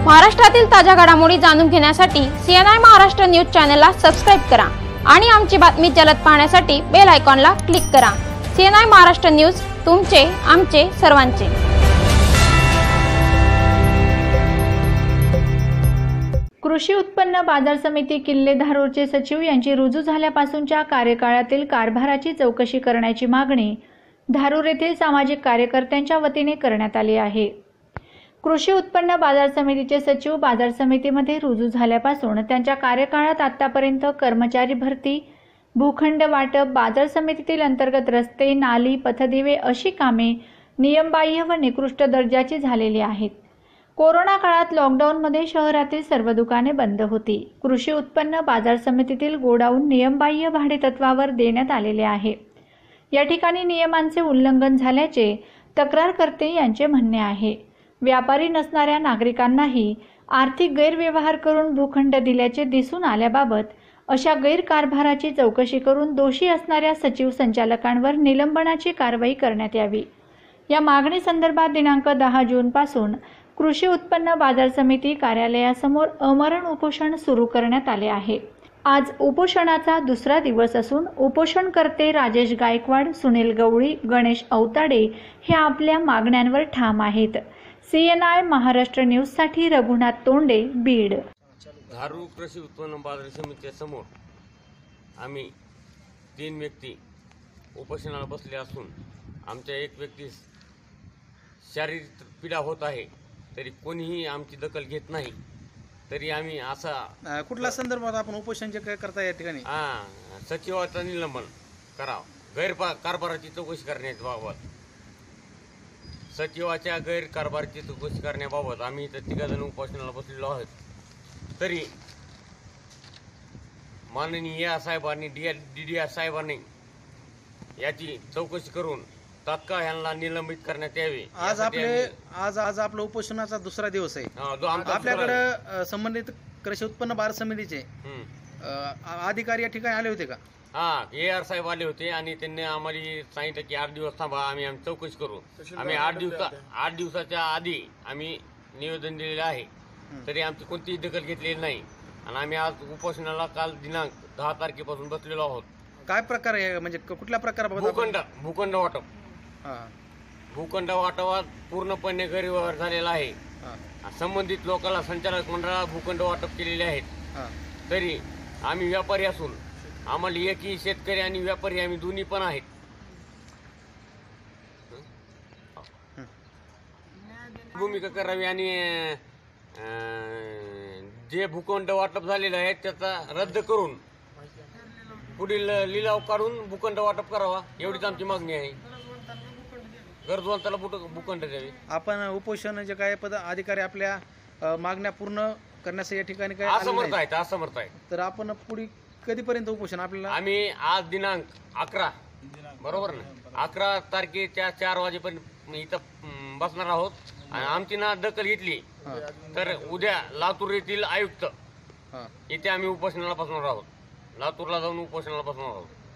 महाराष्ट्रातील ताज्या घडामोडी जाणून घेण्यासाठी सीएनआय महाराष्ट्र न्यूज चॅनलला सबस्क्राइब करा आणि आमची बातमी जलद पाहण्यासाठी बेल आयकॉनला क्लिक करा। सीएनआय महाराष्ट्र न्यूज तुमचे आमचे सर्वांचे। कृषी उत्पन्न बाजार समिती किल्ले धारूरचे सचिव यांची रुजू झाल्यापासूनच्या कार्यकाळातील कारभाराची चौकशी करण्याची मागणी धारूर येथील सामाजिक कार्यकर्त्यांच्या वतीने करण्यात आली आहे। कृषी उत्पन्न बाजार समितीचे सचिव बाजार समितीमध्ये रुजू झाल्यापासून त्यांच्या कार्यकाळात आतापर्यंत कर्मचारी भरती, भूखंड वाटप, बाजार समितीतील अंतर्गत रस्ते, नाली, पथदिवे अशी कामे नियमबाह्य व निकृष्ट दर्जाची झालेली आहेत। कोरोना काळात लॉकडाऊनमध्ये शहरातील सर्व दुकाने बंद होती। कृषी उत्पन्न बाजार समितीतील गोडाऊन नियमबाह्य भाडेतत्वावर देण्यात आलेले आहे। या ठिकाणी नियमांचे उल्लंघन झाल्याचे तक्रारकर्ते यांचे म्हणणे आहे। व्यापारी नसणाऱ्या नागरिकांनाही आर्थिक गैरव्यवहार करून भूखंड दिल्याचे दिसून आल्याबाबत अशा गैरकारभाराची चौकशी करून दोषी असणाऱ्या सचिव संचालकांवर निलंबनाची कारवाई करण्यात यावी। या मागणी संदर्भात दिनांक 10 जून पासून कृषी उत्पन्न बाजार समिती कार्यालयासमोर आमरण उपोषण सुरू करण्यात आले आहे। आज उपोषणाचा दुसरा दिवस असून उपोषणकर्ते राजेश गायकवाड, सुनील गवळी, गणेश अवताडे हे आपल्या मागण्यांवर ठाम आहेत। सीएनआय महाराष्ट्र न्यूज साठी रघुनाथ तोंडे, बीड। धारूर कृषी उत्पन्न बाजार समितीच्या समोर आम्ही 3 व्यक्ती उपोषणाला बसले असून आमच्या एक व्यक्ती शारीरिक पीडा होत आहे, तरी कोणीही आमची दखल घेत नाही। तरी आम्ही असा कुठल्या संदर्भात आपण उपोषण जे काय करता या ठिकाणी सचिवाचं निलंबन करावं, कारभाराची चौकशी करण्याबाबत, सचिवाच्या गैरकारभाराची चौकशी करण्याबाबत आम्ही इथं 3 जण उपोषणाला बसलेलो आहोत। तरी माननीय साहेबांनी DDR साहेबांनी याची चौकशी करून तात्काळ यांना निलंबित करण्यात यावे। आज आपलं उपोषणाचा दुसरा दिवस आहे। आपल्याकडे संबंधित कृषी उत्पन्न बाजार समितीचे अधिकारी या ठिकाणी आले होते का? AR साहेब आले होते आणि त्यांनी आम्हाला सांगितलं की 8 दिवस थांबा, आम्ही चौकशी करू। आम्ही 8 दिवसाच्या आधी आम्ही निवेदन दिलेलं आहे, तरी आमची कोणतीही दखल घेतलेली नाही आणि आम्ही आज उपोषणाला काल दिनांक 10 तारखेपासून बसलेलो आहोत। काय प्रकार आहे, म्हणजे कुठल्या प्रकारात? भूखंड वाटप, भूखंड वाटपात पूर्णपणे गैरव्यवहार झालेला आहे। संबंधित लोकांना संचालक मंडळाला भूखंड वाटप केलेले आहेत। तरी आम्ही व्यापारी असून आम्हाला एकही शेतकरी आणि व्यापारी आम्ही दोन्ही पण आहेत। भूमिका करावी आणि जे भूखंड वाटप झालेलं आहे त्याचा रद्द करून पुढील लिलाव काढून भूखंड वाटप करावा, एवढीच आमची मागणी आहे। गरजवंताला भूखंड द्यावे। आपण उपोषण जे काय अधिकारी आपल्या मागण्या पूर्ण करण्यासाठी या ठिकाणी काय असमर्थ आहेत, तर आपण पुढे कधीपर्यंत उपोषण आपल्याला? आम्ही आज दिनांक 11 बरोबर ना, 11 तारखेच्या 4 वाजेपर्यंत इथं बसणार आहोत आणि आमची ना दखल घेतली तर उद्या लातूर येथील आयुक्त इथे आम्ही उपोषणाला बसणार आहोत। लातूरला जाऊन उपोषणाला बसणार आहोत।